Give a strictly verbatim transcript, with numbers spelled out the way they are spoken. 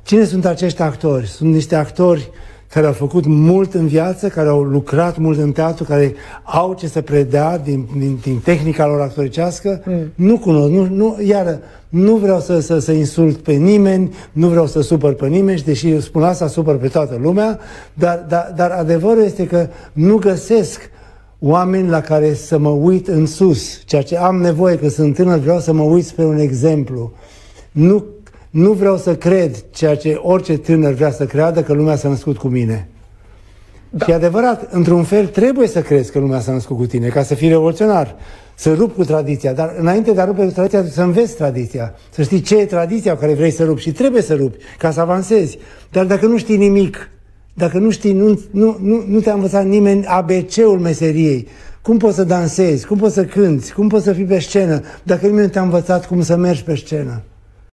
Cine sunt acești actori? Sunt niște actori care au făcut mult în viață, care au lucrat mult în teatru, care au ce să predea din, din, din tehnica lor actoricească. Mm. Nu cunosc, nu, nu, iară, nu vreau să, să, să insult pe nimeni, nu vreau să supăr pe nimeni, deși eu spun asta, supăr pe toată lumea, dar, dar, dar adevărul este că nu găsesc oameni la care să mă uit în sus. Ceea ce am nevoie, că sunt tânăr, vreau să mă uit spre un exemplu. Nu Nu vreau să cred ceea ce orice tânăr vrea să creadă, că lumea s-a născut cu mine. Da. Și adevărat, într-un fel trebuie să crezi că lumea s-a născut cu tine, ca să fii revoluționar, să rupi cu tradiția, dar înainte de a rupe cu tradiția, să înveți tradiția, să știi ce e tradiția cu care vrei să rupi și trebuie să rupi, ca să avansezi. Dar dacă nu știi nimic, dacă nu știi, nu, nu, nu, nu te-a învățat nimeni A B C-ul meseriei, cum poți să dansezi, cum poți să cânți, cum poți să fii pe scenă, dacă nimeni nu te-a învățat cum să mergi pe scenă?